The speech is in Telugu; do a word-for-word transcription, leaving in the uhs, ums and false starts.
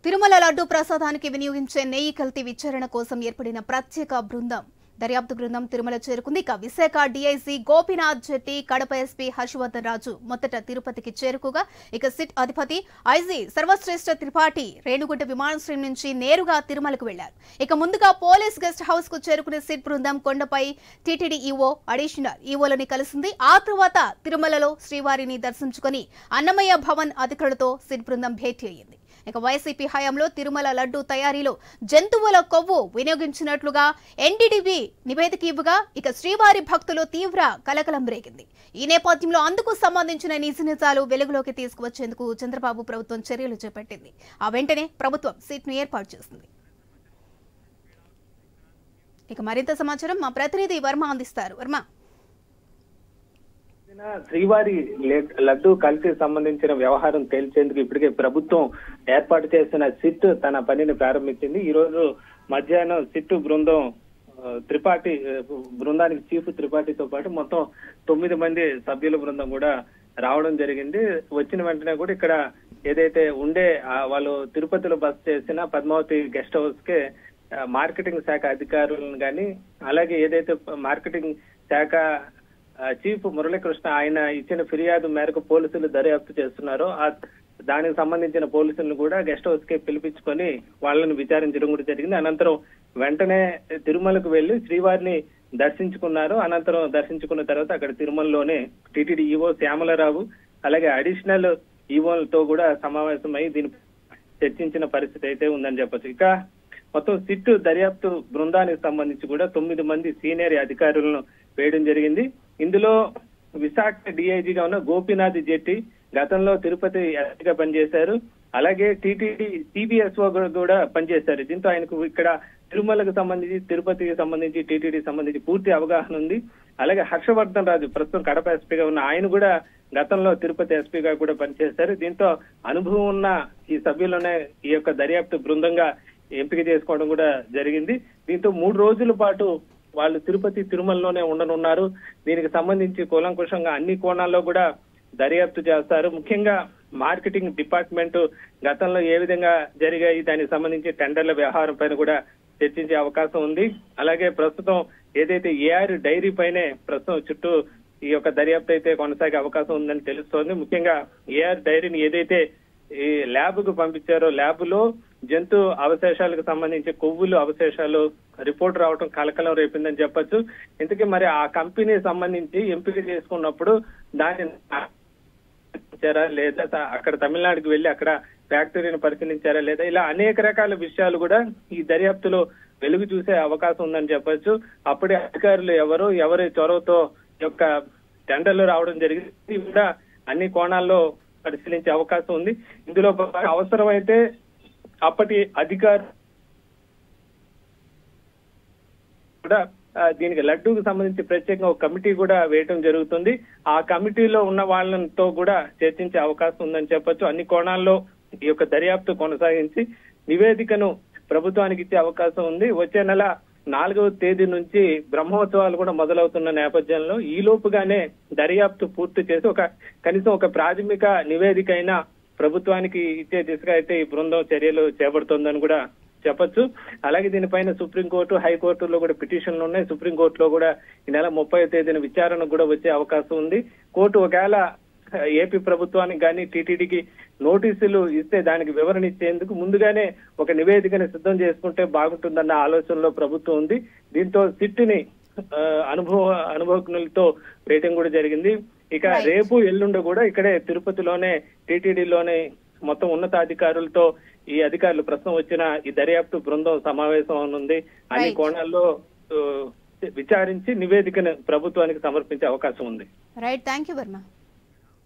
తిరుమల లడ్డు ప్రసాదానికి వినియోగించే నెయ్యి కల్తీ విచారణ కోసం ఏర్పడిన ప్రత్యేక బృందం దర్యాప్తు బృందం తిరుమల చేరుకుంది. ఇక విశాఖ డీఐజీ గోపీనాథ్ జెట్టి, కడప ఎస్పీ హర్షవర్ధన్ రాజు మొదట తిరుపతికి చేరుకోగా ఇక సిట్ అధిపతి ఐజీ సర్వశ్రేష్ఠ త్రిపాఠి రేణుగుంట విమానాశ్రయం నుంచి నేరుగా తిరుమలకు వెళ్లారు. ఇక ముందుగా పోలీస్ గెస్ట్ హౌస్ కు చేరుకునే సిట్ బృందం కొండపై టీటీడీ ఈవో, అడిషనల్ ఈవోలని కలిసింది. ఆ తర్వాత తిరుమలలో శ్రీవారిని దర్శించుకుని అన్నమయ్య భవన్ అధికారులతో సిట్ బృందం భేటీ అయ్యింది. ఇక వైసీపీ హయాంలో తిరుమల లడ్డు తయారీలో జంతువుల కొవ్వు వినియోగించినట్లుగా ఎన్డీడీబీ నివేదిక ఇవ్వగా ఇక శ్రీవారి భక్తులు తీవ్ర కలకలం రేగింది. ఈ నేపథ్యంలో అందుకు సంబంధించిన నిజ నిజాలు వెలుగులోకి తీసుకువచ్చేందుకు చంద్రబాబు ప్రభుత్వం చర్యలు చేపట్టింది. ఆ వెంటనే ప్రభుత్వం సీట్ ను ఏర్పాటు చేసింది. ఇక మరింత సమాచారం మా ప్రతినిధి వర్మ అందిస్తారు. వర్మ, శ్రీవారి లడ్డు కల్తీ సంబంధించిన వ్యవహారం తేల్చేందుకు ఇప్పటికే ప్రభుత్వం ఏర్పాటు చేసిన సిట్ తన పనిని ప్రారంభించింది. ఈ రోజు మధ్యాహ్నం సిట్ బృందం త్రిపాఠి బృందానికి చీఫ్ త్రిపాఠితో పాటు మొత్తం తొమ్మిది మంది సభ్యుల బృందం కూడా రావడం జరిగింది. వచ్చిన వెంటనే కూడా ఇక్కడ ఏదైతే ఉండే వాళ్ళు తిరుపతిలో బస చేసిన పద్మావతి గెస్ట్ హౌస్ కే మార్కెటింగ్ శాఖ అధికారులను కానీ అలాగే ఏదైతే మార్కెటింగ్ శాఖ చీఫ్ మురళీకృష్ణ ఆయన ఇచ్చిన ఫిర్యాదు మేరకు పోలీసులు దర్యాప్తు చేస్తున్నారో ఆ దానికి సంబంధించిన పోలీసులను కూడా గెస్ట్ హౌస్ కి పిలిపించుకొని వాళ్ళని విచారించడం కూడా జరిగింది. అనంతరం వెంటనే తిరుమలకు వెళ్లి శ్రీవారిని దర్శించుకున్నారు. అనంతరం దర్శించుకున్న తర్వాత అక్కడ తిరుమలలోనే టీటీడీ ఈవో శ్యామలరావు అలాగే అడిషనల్ ఈవోలతో కూడా సమావేశమై దీని చర్చించిన పరిస్థితి అయితే ఉందని చెప్పొచ్చు. ఇక మొత్తం సిట్ దర్యాప్తు బృందానికి సంబంధించి కూడా తొమ్మిది మంది సీనియర్ అధికారులను వేయడం జరిగింది. ఇందులో విశాఖ డీఐజీగా ఉన్న గోపీనాథ్ జెట్టి గతంలో తిరుపతి ఎస్పీగా పనిచేశారు. అలాగే టీటీడీ సిబిఎస్ఓ కూడా పనిచేశారు. దీంతో ఆయనకు ఇక్కడ తిరుమలకు సంబంధించి తిరుపతికి సంబంధించి టీటీడీకి సంబంధించి పూర్తి అవగాహన ఉంది. అలాగే హర్షవర్ధన్ రాజు ప్రస్తుతం కడప ఎస్పీగా ఉన్న ఆయన కూడా గతంలో తిరుపతి ఎస్పీగా కూడా పనిచేశారు. దీంతో అనుభవం ఉన్న ఈ సభ్యులనే ఈ యొక్క దర్యాప్తు బృందంగా ఎంపిక చేసుకోవడం కూడా జరిగింది. దీంతో మూడు రోజుల పాటు వాళ్ళు తిరుపతి తిరుమలలోనే ఉండనున్నారు. దీనికి సంబంధించి కూలంకుషంగా అన్ని కోణాల్లో కూడా దర్యాప్తు చేస్తారు. ముఖ్యంగా మార్కెటింగ్ డిపార్ట్మెంట్ గతంలో ఏ విధంగా జరిగాయి దానికి సంబంధించి టెండర్ల వ్యవహారం పైన కూడా చర్చించే అవకాశం ఉంది. అలాగే ప్రస్తుతం ఏదైతే ఏఆర్ డైరీ పైనే ప్రస్తుతం చుట్టూ ఈ యొక్క దర్యాప్తు అయితే కొనసాగే అవకాశం ఉందని తెలుస్తోంది. ముఖ్యంగా ఏఆర్ డైరీని ఏదైతే ఈ ల్యాబ్ కు పంపించారో ల్యాబ్ లో జంతు అవశేషాలకు సంబంధించి కొవ్వులు అవశేషాలు రిపోర్ట్ రావడం కలకలం రేపిందని చెప్పొచ్చు. ఇంతకీ మరి ఆ కంపెనీ సంబంధించి ఎంపిక చేసుకున్నప్పుడు దాన్ని లేదా అక్కడ తమిళనాడుకి వెళ్లి అక్కడ ఫ్యాక్టరీని పరిశీలించారా లేదా ఇలా అనేక రకాల విషయాలు కూడా ఈ దర్యాప్తులో వెలుగు చూసే అవకాశం ఉందని చెప్పొచ్చు. అప్పుడే అధికారులు ఎవరు ఎవరి చొరవతో యొక్క టెండర్లు రావడం జరిగింది కూడా అన్ని కోణాల్లో పరిశీలించే అవకాశం ఉంది. ఇందులో అవసరమైతే అప్పటి అధికారులు కూడా దీనికి లడ్డూకి సంబంధించి ప్రత్యేకంగా ఒక కమిటీ కూడా వేయటం జరుగుతుంది. ఆ కమిటీలో ఉన్న వాళ్ళతో కూడా చర్చించే అవకాశం ఉందని చెప్పొచ్చు. అన్ని కోణాల్లో ఈ యొక్క దర్యాప్తు కొనసాగించి నివేదికను ప్రభుత్వానికి ఇచ్చే అవకాశం ఉంది. వచ్చే నెల నాలుగవ తేదీ నుంచి బ్రహ్మోత్సవాలు కూడా మొదలవుతున్న నేపథ్యంలో ఈ లోపుగానే దర్యాప్తు పూర్తి చేసి ఒక కనీసం ఒక ప్రాథమిక నివేదిక అయినా ప్రభుత్వానికి ఇచ్చే దిశగా అయితే ఈ బృందం చర్యలు చేపడుతోందని కూడా చెప్పొచ్చు. అలాగే దీనిపైన సుప్రీంకోర్టు, హైకోర్టులో కూడా పిటిషన్లు ఉన్నాయి. సుప్రీంకోర్టులో కూడా ఈ నెల ముప్పై తేదీన విచారణ కూడా వచ్చే అవకాశం ఉంది. కోర్టు ఒకవేళ ఏపీ ప్రభుత్వానికి కానీ టీటీడీకి నోటీసులు ఇస్తే దానికి వివరణ ఇచ్చేందుకు ముందుగానే ఒక నివేదికని సిద్ధం చేసుకుంటే బాగుంటుందన్న ఆలోచనలో ప్రభుత్వం ఉంది. దీంతో సిట్ని అనుభవ అనుభవజ్ఞులతో రేటింగ్ కూడా జరిగింది. ఇక రేపు ఎల్లుండి కూడా ఇక్కడే తిరుపతిలోనే టీటీడీలోనే మొత్తం ఉన్నతాధికారులతో ఈ అధికారులు ప్రస్తుతం వచ్చిన ఈ దర్యాప్తు బృందం సమావేశం ఉంది. అన్ని కోణాల్లో విచారించి నివేదికను ప్రభుత్వానికి సమర్పించే అవకాశం ఉంది. Right, thank you Varma.